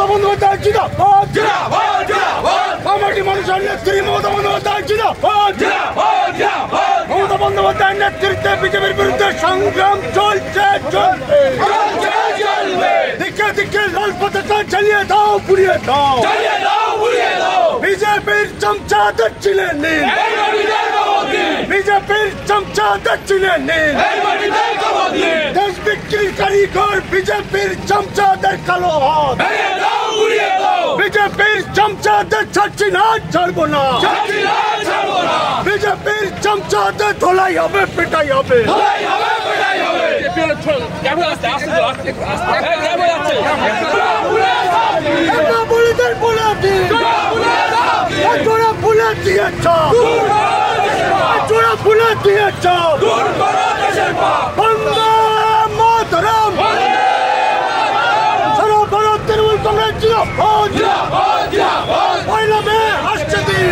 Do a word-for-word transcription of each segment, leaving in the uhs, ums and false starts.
বন্দ্যোপাধ্যায় জিন্দাবাদ, জিন্দাবাদ, জিন্দাবাদ। কমিটি মানুষের নেত্রী মমতা বন্দ্যোপাধ্যায় জিন্দাবাদ, জিন্দাবাদ, জিন্দাবাদ। মমতা বন্দ্যোপাধ্যায়ের নেতৃত্বে বিজেপির বিরুদ্ধে সংগ্রাম চলছে, চলবে, চলছে, চলবে। দিকে দিকে লাল পতাকা জ্বালিয়ে দাও, পুড়িয়ে দাও, জ্বালিয়ে দাও, পুড়িয়ে দাও। বিজেপির চমচাদের চিনে নিন, বিজেপির চমচাদের চিনে নিন। দেশ বিক্রির কারিগর বিজেপির চমচাদের কালো হাত, বিজেপির চমচাদের ছাড়ছি না, ছাড়বো না, বিজেপির চমচাদের ধোলাই হবে, পিটাই হবে। বলিদের বলে দিন, জোড়া ভুলে দিয়েছ, জোড়া ভুলে দিয়েছ। বন্দে মাতরম, সারা ভারত তৃণমূল কংগ্রেস জিন্দাবাদ, পয়লা মে আসছে দিন,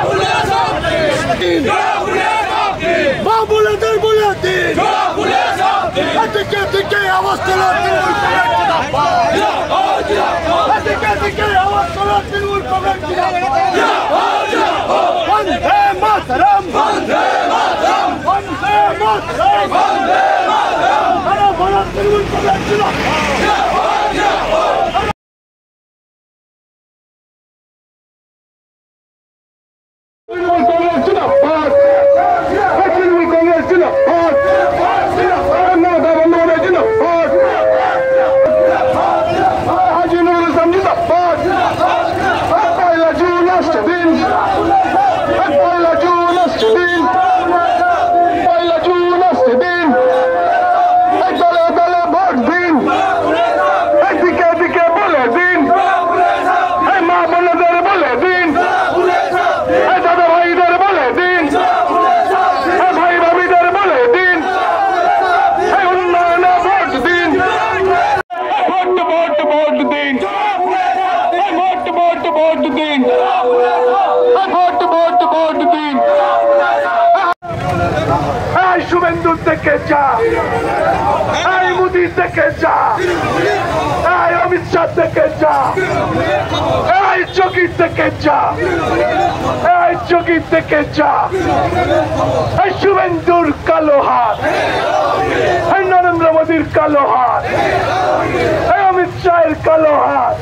মা বলেদের বলে দিন। দিকে দিকে আওয়াজ তোলা তৃণমূল কংগ্রেস জিন্দাবাদ, দিকে দিকে আওয়াজ তোলা তৃণমূল কংগ্রেস জিন্দাবাদ। বন্দে মাতরম, বন্দে মাতরম, বন্দে মাতরম, বন্দে মাতরম। সারা ভারত তৃণমূল কংগ্রেস জিন্দাবাদ। শুভেন্দু থেকে যা, এই মোদি থেকে যা, এই অমিত শাহ থেকে যা, এই যোগী থেকে যা, এই যোগী থেকে যা। এই শুভেন্দুর কালো হাত, এই নরেন্দ্র মোদীর কালো হাত, এই অমিত শাহের কালো হাত।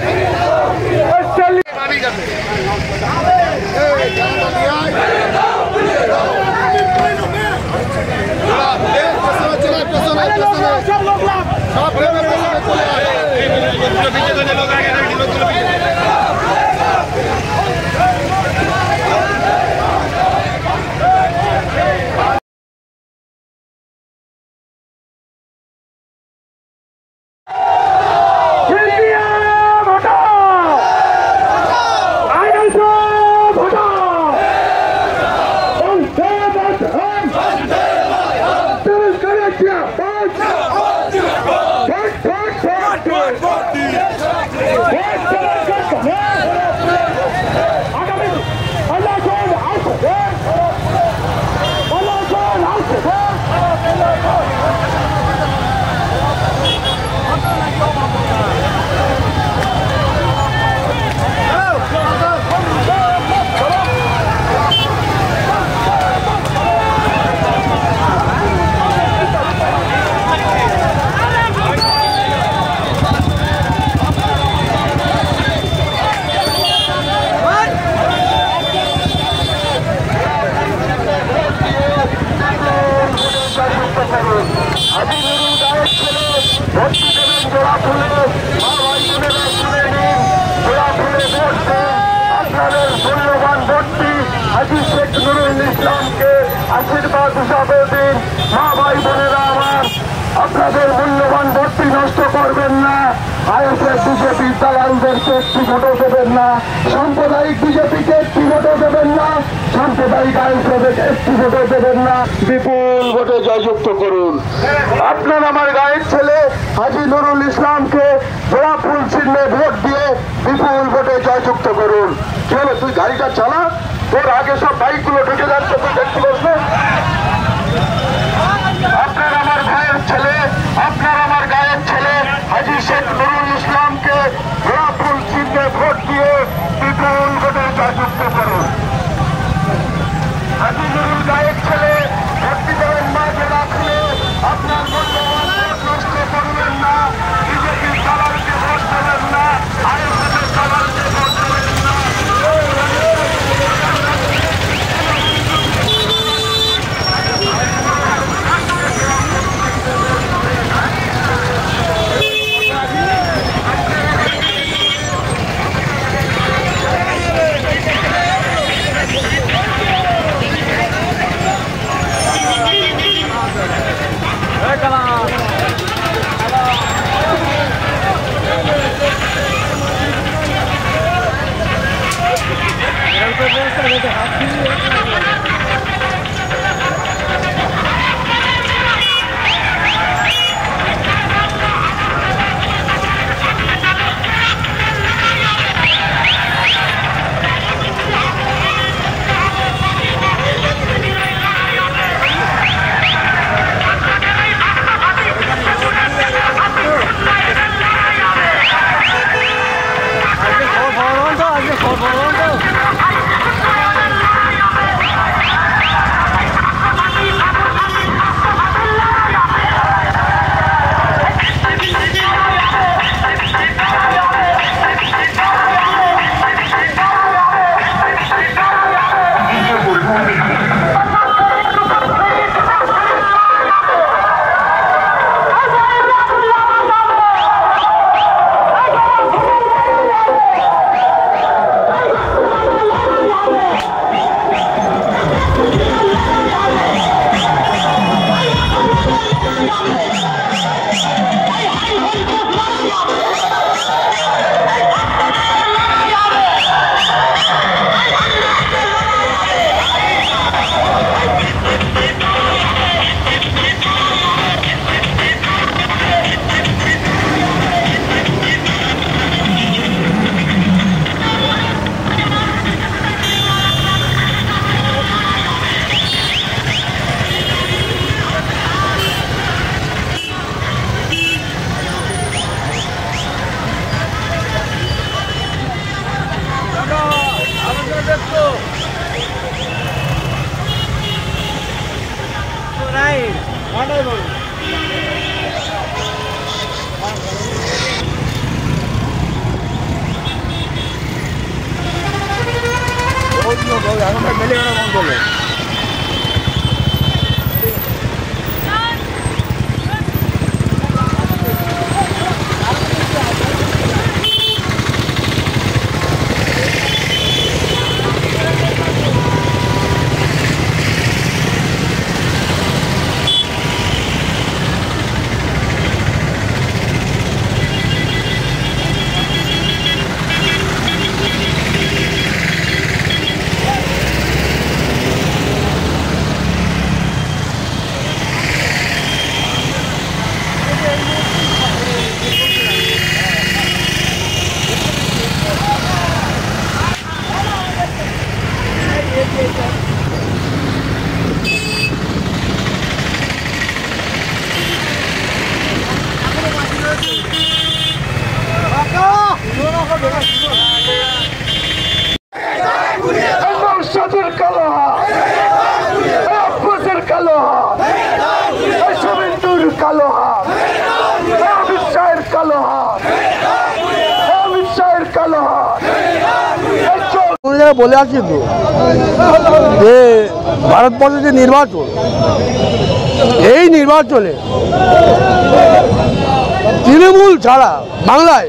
আশীর্বাদ হিসাবে দিন। মা ভাই বোনেরা আমার, আপনাদের মূল্যবান ভোটটি নষ্ট করবেন না। আইএসএফ বিজেপি দালালদেরকে একটি ভোটও দেবেন না, সাম্প্রদায়িক বিজেপিকে একটি ভোটও দেবেন না, সাম্প্রদায়িক আইএসএফকে একটি ভোটও দেবেন না। বিপুল ভোটে জয়যুক্ত করুন। আপনার আমার গায়ের ছেলে হাজী নুরুল ইসলামকে গোলাপ ফুল চিহ্নে ভোট দিয়ে বিপুল ভোটে জয়যুক্ত করুন। কি হলো, তুই গাড়িটা চালা, তোর আগে সব বাইকগুলো ঢুকে যাচ্ছে, তুই দেখতে বসবে। আপনার আমার ভাইয়ের ছেলে, আপনার আমার গায়ের ছেলে হাজী শেখ নুরুল ইসলামকে গোলাপ ফুল চিহ্নে ভোট দিয়ে বিপুল ভোটে জয়যুক্ত করুন। আজিজুল গায়ের ছেলে ভর্তি করেন মাঝে রাখলে আপনার মূল্যবান ভোট নষ্ট করবেন না। বিজেপির দালালকে ভোট দেবেন না, আইএসএফের দালালকে ভোট দেবেন না। নওশাদের কালো হাত, আব্বাসের কালো হাত, শুভেন্দুর কালো হাত, অমিত শাহের কালো হাত, অমিত শাহের কালো হাত। বলে আছি তো যে ভারতবর্ষের যে নির্বাচন, এই নির্বাচনে তৃণমূল ছাড়া বাংলায়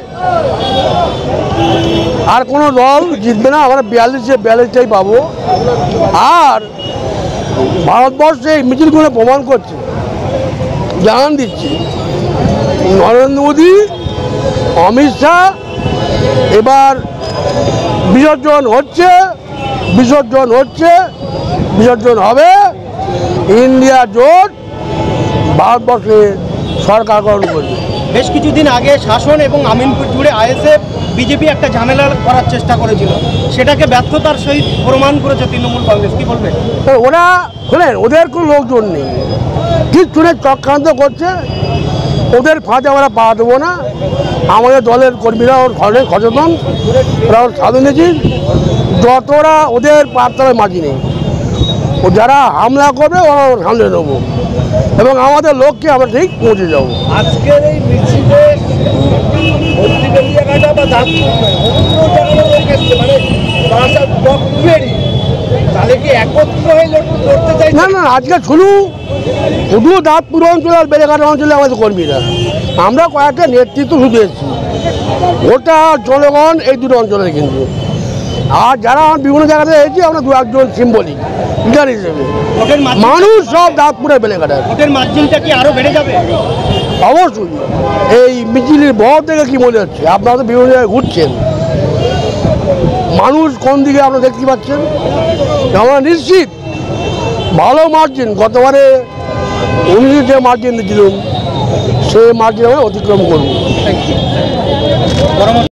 আর কোনো দল জিতবে না। আমরা বিয়াল্লিশে বিয়াল্লিশটাই পাবো। আর ভারতবর্ষে এই মিছিলগুলো প্রমাণ করছে, জানান দিচ্ছি, নরেন্দ্র মোদী, অমিত শাহ এবার বিসর্জন হচ্ছে, বিসর্জন হচ্ছে, বিসর্জন হবে। ইন্ডিয়া জোট ভারতবর্ষে সরকার গঠন করবে। বেশ কিছুদিন আগে শাসন এবং আমিনপুর জুড়ে আইএসএফ বিজেপি একটা ঝামেলা করার চেষ্টা করেছিল, সেটাকে ব্যর্থতার সহিত প্রমাণ করেছে তৃণমূল কংগ্রেস। কি বলবেন? ওরা শোনেন, ওদের কোনো লোকজন নেই, ঠিক শুনে চক্রান্ত করছে। ওদের ফাঁদে আমরা পা দেবো না। আমাদের দলের কর্মীরা ওর ঘরে সচেতন, ওরা ওর স্বাধীনজি, যতটা ওদের পাতলায় মাঝি নেই। ও যারা হামলা করবে ওরা ওর সামনে নেবো এবং আমাদের লক্ষ্যে আমরা ঠিক পৌঁছে যাবো। আজকের এই মিছিলে ভর্তিবেলিয়াঘাটা বা দাঁতপুর নয়, অন্য জায়গায় লোক এসছে, মানে বারাসাত ব্লক টুয়েরই, তাহলে কি একত্র হয়ে লড়- লড়তে চাই? না না আজকে শুধু শুধু দাঁতপুর অঞ্চলে আর বেলেঘাটা অঞ্চলে আমাদের কর্মীরা, আমরা কয়েকটা নেতৃত্ব শুধু এসেছি, ওটা জনগণ এই দুটো অঞ্চলে কিন্তু। আর যারা বিভিন্ন জায়গাতে এসেছি আমরা দু একজন সিম্বলিক লিডার হিসেবে, ভোটের মার্জিন মানুষ সব দাঁতপুরে বেলেঘাটার। ভোটের মার্জিনটা কি আরো বেড়ে যাবে? অবশ্যই এই মিছিলের বড় থেকে কি মনে হচ্ছে, আপনারা তো বিভিন্ন জায়গায় ঘুরছেন, মানুষ কোন দিকে আপনারা দেখতে পাচ্ছেন। আমরা নিশ্চিত ভালো মার্জিন, গতবারে উনি যে মার্জিন দিয়েছিলেন সেই মার্জিন আমরা অতিক্রম করব। গরম